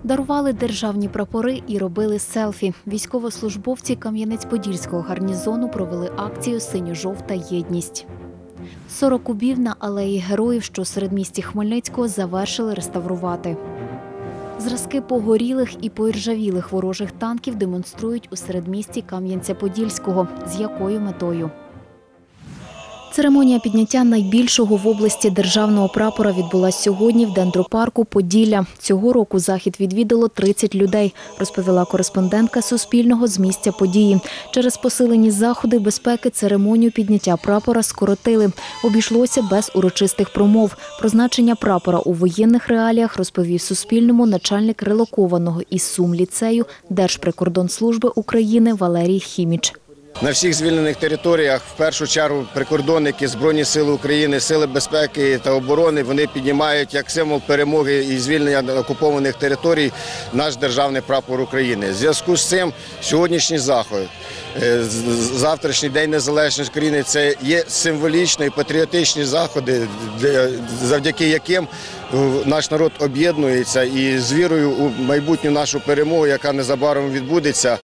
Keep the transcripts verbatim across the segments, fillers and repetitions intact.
Дарували державні прапори і робили селфі. Військовослужбовці Кам'янець-Подільського гарнізону провели акцію «Синьо-жовта єдність». сорок кубів на алеї Героїв, що у середмісті Хмельницького, завершили реставрувати. Зразки погорілих і поіржавілих ворожих танків демонструють у середмісті Кам'янця-Подільського. З якою метою? Церемонія підняття найбільшого в області державного прапора відбулася сьогодні в дендропарку «Поділля». Цього року захід відвідало тридцять людей, розповіла кореспондентка Суспільного з місця події. Через посилені заходи безпеки церемонію підняття прапора скоротили. Обійшлося без урочистих промов. Про значення прапора у воєнних реаліях розповів Суспільному начальник релокованого із Сум ліцею Держприкордонслужби України Валерій Хіміч. На всіх звільнених територіях, в першу чергу, прикордонники, Збройні сили України, сили безпеки та оборони, вони піднімають як символ перемоги і звільнення окупованих територій наш державний прапор України. В зв'язку з цим сьогоднішній захід, завтрашній День Незалежності України – це є символічні і патріотичні заходи, завдяки яким наш народ об'єднується і з вірою у майбутню нашу перемогу, яка незабаром відбудеться.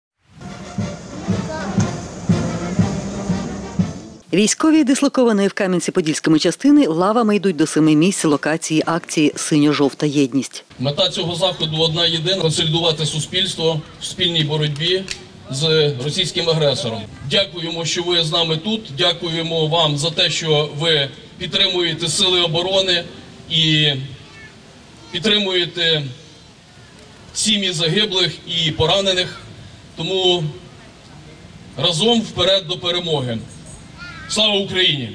Військові дислокованої в Кам'янці-Подільському частини лавами йдуть до семи місць локації акції «Синьо-жовта єдність». Мета цього заходу одна єдина – консолідувати суспільство в спільній боротьбі з російським агресором. Дякуємо, що ви з нами тут, дякуємо вам за те, що ви підтримуєте сили оборони і підтримуєте сім'ї загиблих і поранених. Тому разом вперед до перемоги. Слава Україні!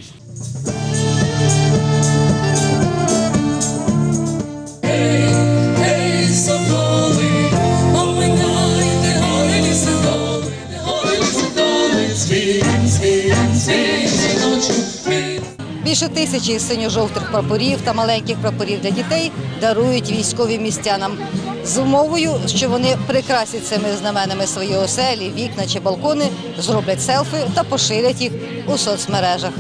Більше тисячі синьо-жовтих прапорів та маленьких прапорів для дітей дарують військовим містянам з умовою, що вони прикрасять цими знаменами свої оселі, вікна чи балкони, зроблять селфі та поширять їх у соцмережах.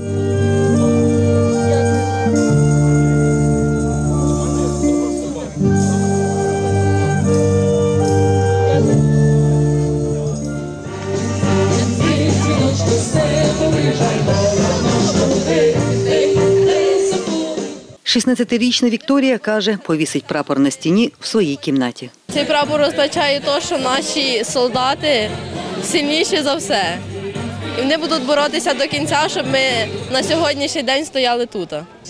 шістнадцятирічна Вікторія каже, повісить прапор на стіні в своїй кімнаті. Цей прапор означає те, що наші солдати сильніші за все. І вони будуть боротися до кінця, щоб ми на сьогоднішній день стояли тут.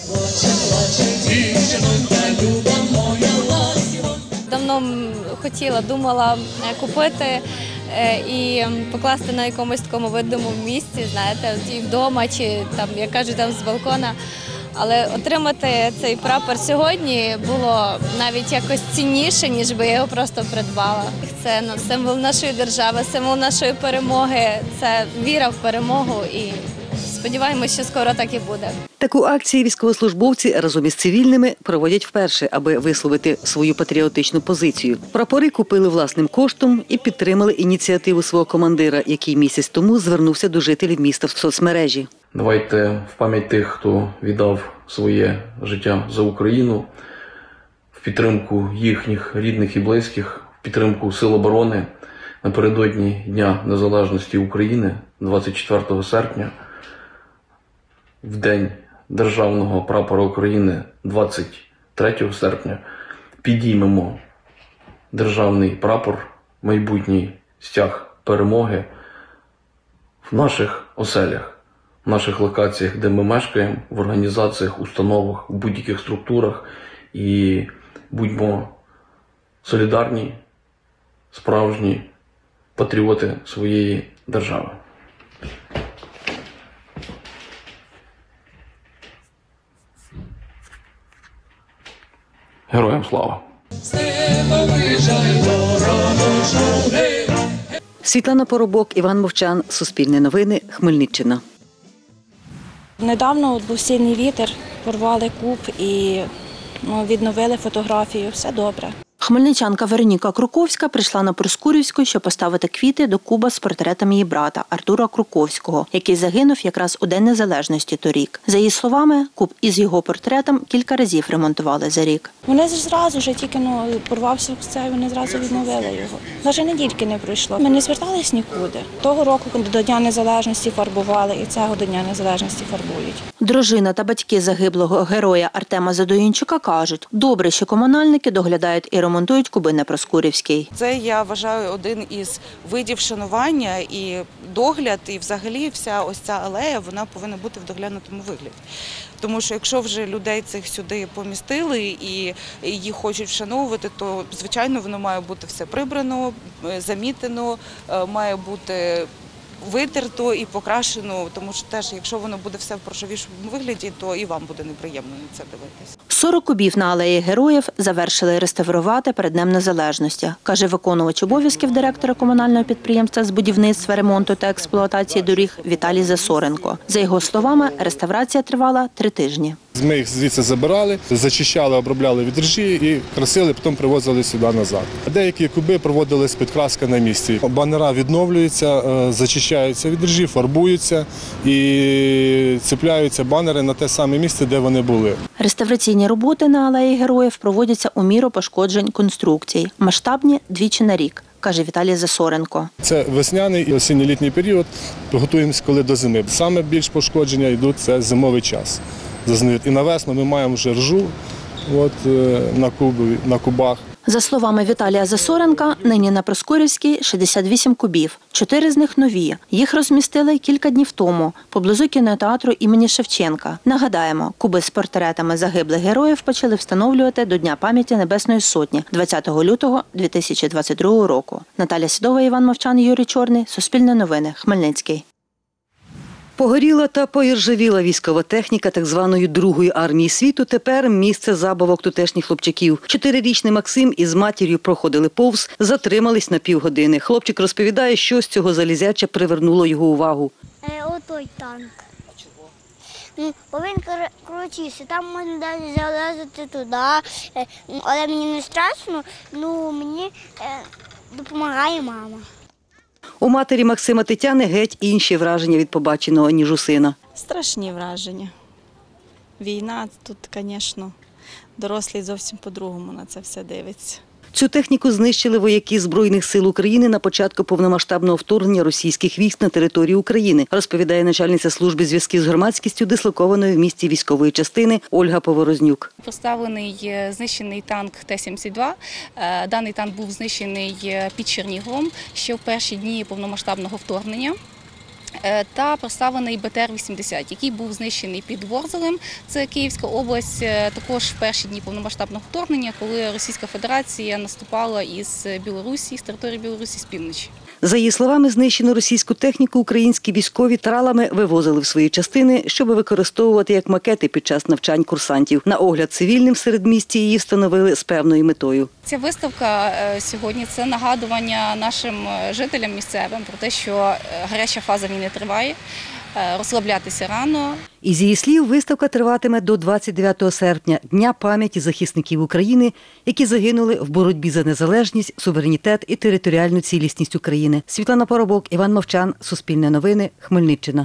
Давно хотіла, думала купити і покласти на якомусь такому видному місці, знаєте, і вдома, чи там, як кажуть, там з балкона. Але отримати цей прапор сьогодні було навіть якось цінніше, ніж би я його просто придбала. Це символ нашої держави, символ нашої перемоги, це віра в перемогу і сподіваємося, що скоро так і буде. Таку акцію військовослужбовці разом із цивільними проводять вперше, аби висловити свою патріотичну позицію. Прапори купили власним коштом і підтримали ініціативу свого командира, який місяць тому звернувся до жителів міста в соцмережі. Давайте в пам'ять тих, хто віддав своє життя за Україну, в підтримку їхніх рідних і близьких, в підтримку Сил оборони напередодні Дня Незалежності України, двадцять четвертого серпня, в День Державного прапора України, двадцять третього серпня, підіймемо державний прапор, майбутній стяг перемоги в наших оселях, в наших локаціях, де ми мешкаємо, в організаціях, установах, в будь-яких структурах, і будьмо солідарні, справжні патріоти своєї держави. Героям слава! Світлана Поробок, Іван Мовчан, Суспільне новини, Хмельниччина. Недавно був сильний вітер, порвали куб і ну, відновили фотографію. Все добре. Хмельничанка Вероніка Круковська прийшла на Проскурівську, щоб поставити квіти до куба з портретом її брата Артура Круковського, який загинув якраз у День Незалежності торік. За її словами, куб із його портретом кілька разів ремонтували за рік. Вони зразу вже тільки ну, порвався це, вони зразу відновили його. Навіть недільки не пройшло. Ми не звертались нікуди. Того року до Дня Незалежності фарбували і цього до Дня Незалежності фарбують. Дружина та батьки загиблого героя Артема Задоїнчука кажуть, добре, що комунальники доглядають і ремонтують куби на Проскурівській. Це, я вважаю, один із видів шанування і догляд, і взагалі вся ось ця алея, вона повинна бути в доглянутому вигляді. Тому що якщо вже людей цих сюди помістили і їх хочуть вшановувати, то, звичайно, воно має бути все прибрано, замітено, має бути витерто і покрашено, тому що теж, якщо воно буде все в поршовішому вигляді, то і вам буде неприємно на це дивитися. сорок кубів на алеї героїв завершили реставрувати перед Днем Незалежності, каже виконувач обов'язків директора комунального підприємства з будівництва, ремонту та експлуатації доріг Віталій Засоренко. За його словами, реставрація тривала три тижні. Ми їх звідси забирали, зачищали, обробляли від ржі і красили, потім привозили сюди назад. Деякі куби проводились підкраска на місці. Банера відновлюються, зачищаються від ржі, фарбуються і цепляються банери на те саме місце, де вони були. Реставраційні роботи на алеї героїв проводяться у міру пошкоджень конструкцій. Масштабні двічі на рік, каже Віталій Засоренко. Це весняний і осінньо-літній період, готуємося коли до зими. Саме більш пошкодження йдуть – це зимовий час. І на весну ми маємо вже ржу от, на, кубі, на кубах. За словами Віталія Засоренка, нині на Проскурівській шістдесят вісім кубів. Чотири з них нові. Їх розмістили кілька днів тому поблизу кінотеатру імені Шевченка. Нагадаємо, куби з портретами загиблих героїв почали встановлювати до Дня пам'яті Небесної Сотні двадцятого лютого дві тисячі двадцять другого року. Наталя Сідова, Іван Мовчан, Юрій Чорний. Суспільне новини. Хмельницький. Погоріла та поіржавіла військова техніка так званої Другої армії світу тепер місце забавок тутешніх хлопчаків. Чотирирічний Максим із матір'ю проходили повз, затримались на півгодини. Хлопчик розповідає, що з цього залізяча привернуло його увагу. Е, отой танк. Чого? Ну, бо він крутився, там можна навіть залазити туди, е, але мені не страшно, ну мені е, допомагає мама. У матері Максима Тетяни геть інші враження від побаченого, ніж у сина. Страшні враження. Війна тут, звісно, дорослі зовсім по-другому на це все дивиться. Цю техніку знищили вояки Збройних сил України на початку повномасштабного вторгнення російських військ на територію України, розповідає начальниця служби зв'язків з громадськістю, дислокованої в місті військової частини Ольга Поворознюк. Поставлений знищений танк Т сімдесят два. Даний танк був знищений під Черніговом ще в перші дні повномасштабного вторгнення. Та поставлений Б Т Р вісімдесят, який був знищений під Ворзелем, це Київська область, також в перші дні повномасштабного вторгнення, коли Російська Федерація наступала із Білорусі, з території Білорусі, з півночі. За її словами, знищену російську техніку українські військові тралами вивозили в свої частини, щоб використовувати як макети під час навчань курсантів. На огляд цивільним серед місті її встановили з певною метою. Ця виставка сьогодні – це нагадування нашим жителям місцевим про те, що гаряча фаза війни триває, розслаблятися рано. Із її слів, виставка триватиме до двадцять дев'ятого серпня – Дня пам'яті захисників України, які загинули в боротьбі за незалежність, суверенітет і територіальну цілісність України. Світлана Поробок, Іван Мовчан, Суспільне новини, Хмельниччина.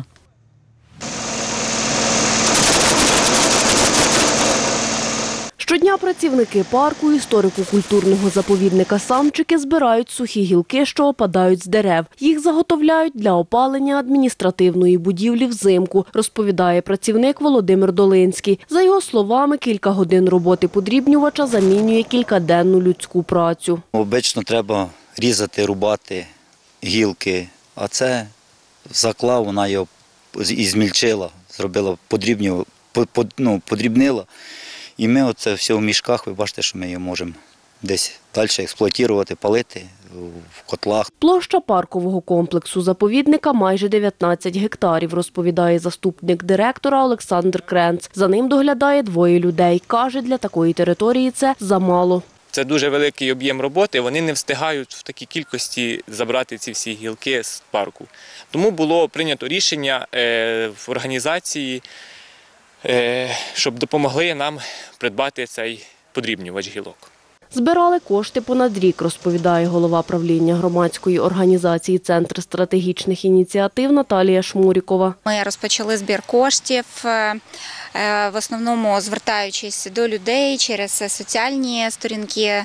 Щодня працівники парку історико-культурного заповідника «Самчики» збирають сухі гілки, що опадають з дерев. Їх заготовляють для опалення адміністративної будівлі взимку, розповідає працівник Володимир Долинський. За його словами, кілька годин роботи подрібнювача замінює кількаденну людську працю. Обично треба різати, рубати гілки, а це заклав, вона його і змільчила, зробила подрібню, ну, подрібнила. І ми оце все в мішках, ви бачите, що ми її можемо десь далі експлуатувати, палити в котлах. Площа паркового комплексу заповідника майже дев'ятнадцять гектарів, розповідає заступник директора Олександр Кренц. За ним доглядає двоє людей. Каже, для такої території це замало. Це дуже великий об'єм роботи, вони не встигають в такій кількості забрати ці всі гілки з парку. Тому було прийнято рішення в організації, щоб допомогли нам придбати цей подрібнювач гілок. Збирали кошти понад рік, розповідає голова правління громадської організації «Центр стратегічних ініціатив» Наталія Шмурікова. Ми розпочали збір коштів, в основному звертаючись до людей через соціальні сторінки,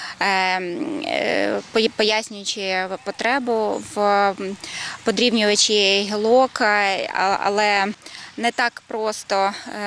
пояснюючи потребу в подрібнювачі гілок, але не так просто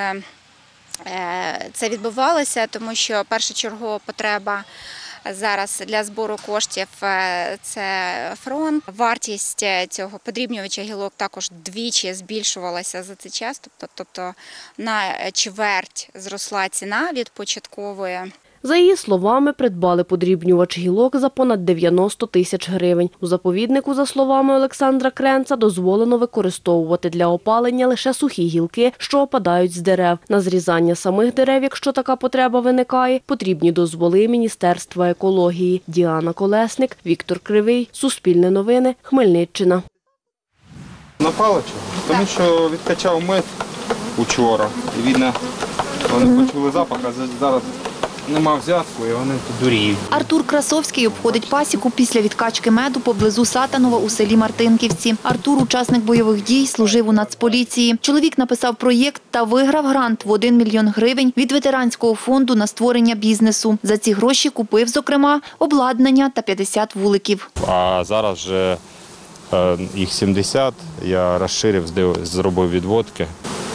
це відбувалося, тому що першочергова потреба зараз для збору коштів – це фронт. Вартість цього подрібнювача гілок також двічі збільшувалася за цей час, тобто, тобто на чверть зросла ціна від початкової. За її словами, придбали подрібнювач гілок за понад дев'яносто тисяч гривень. У заповіднику, за словами Олександра Кренца, дозволено використовувати для опалення лише сухі гілки, що опадають з дерев. На зрізання самих дерев, якщо така потреба виникає, потрібні дозволи Міністерства екології. Діана Колесник, Віктор Кривий, Суспільне новини, Хмельниччина. На паличку, тому що відкачав мед учора. І видно, вони почули запах, а зараз нема взятку і вони дуріють. Артур Красовський обходить пасіку після відкачки меду поблизу Сатанова у селі Мартинківці. Артур – учасник бойових дій, служив у Нацполіції. Чоловік написав проєкт та виграв грант в один мільйон гривень від ветеранського фонду на створення бізнесу. За ці гроші купив, зокрема, обладнання та п'ятдесят вуликів. А зараз вже е, їх сімдесят, я розширив, зробив відводки.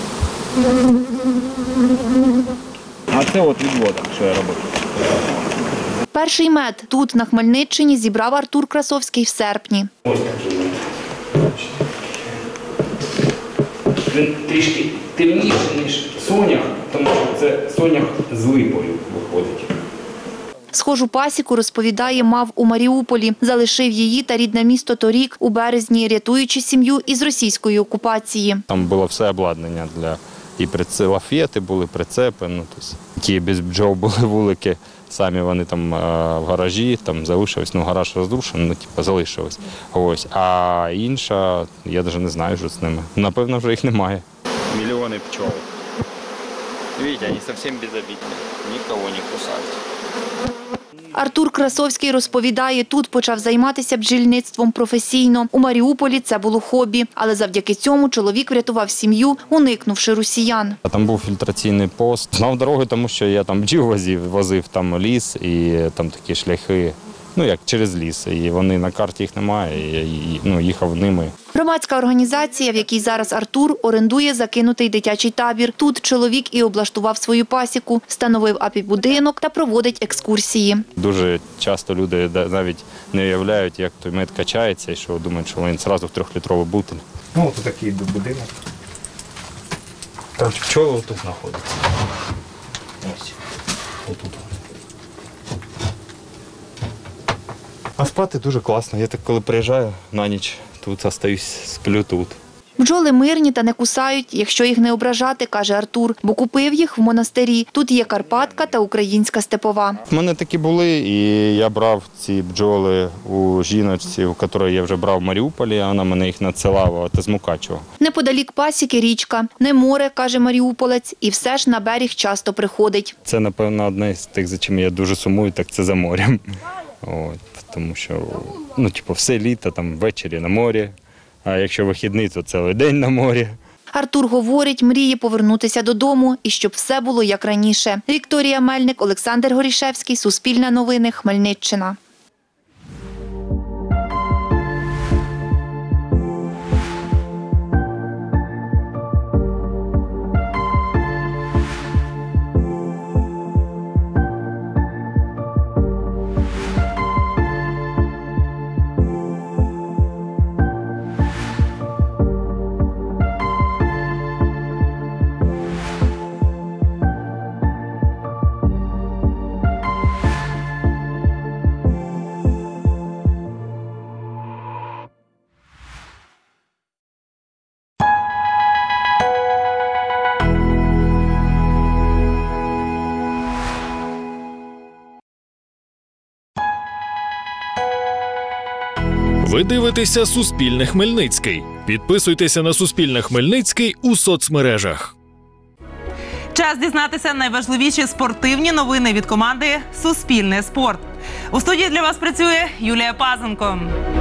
А це от відводок, що я робив. Перший мед тут, на Хмельниччині, зібрав Артур Красовський в серпні. Ось такий мед. Він трішки темніший, ніж сонях, тому що це сонях з липою виходить. Схожу пасіку, розповідає, мав у Маріуполі. Залишив її та рідне місто торік, у березні, рятуючи сім'ю із російської окупації. Там було все обладнання для і прицепи, лафети були, прицепи, ну, тобто, ті без бджол були вулики, самі вони там в гаражі, там залишились, ну гараж розрушений, ну типу залишились. Ось. А інша, я навіть не знаю, що з ними. Напевно, вже їх немає. Мільйони пчол. Видите, вони зовсім безобидні, нікого не кусають. Артур Красовський розповідає, тут почав займатися бджільництвом професійно. У Маріуполі це було хобі. Але завдяки цьому чоловік врятував сім'ю, уникнувши росіян. Там був фільтраційний пост. Знав дороги, тому що я там бджіл возив, возив там ліс і там такі шляхи, ну як через ліс. І вони на карті їх немає, і я ну, їхав ними. Громадська організація, в якій зараз Артур, орендує закинутий дитячий табір. Тут чоловік і облаштував свою пасіку, встановив апібудинок та проводить екскурсії. Дуже часто люди навіть не уявляють, як той мед качається, і що думають, що він одразу в трьохлітровий бутиль. Ну, ось такий будинок. Там пчоли тут знаходяться. Ось. Отут. А спати дуже класно. Я так коли приїжджаю на ніч, тут остаюсь, сплю тут. Бджоли мирні та не кусають, якщо їх не ображати, каже Артур, бо купив їх в монастирі. Тут є Карпатка та українська степова. У мене такі були, і я брав ці бджоли у жіночці, у якої я вже брав в Маріуполі, а вона мене їх надсилала та з Мукачева. Неподалік пасіки річка. Не море, каже маріуполець, і все ж на берег часто приходить. Це, напевно, одне з тих, за чим я дуже сумую, так це за морем. От, тому що, ну, типу, все літо, там, ввечері на морі, а якщо вихідний, то цілий день на морі. Артур говорить, мріє повернутися додому і щоб все було як раніше. Вікторія Мельник, Олександр Горішевський, Суспільне новини, Хмельниччина. Ви дивитеся Суспільне Хмельницький. Підписуйтеся на Суспільне Хмельницький у соцмережах. Час дізнатися найважливіші спортивні новини від команди «Суспільне спорт». У студії для вас працює Юлія Пазенко.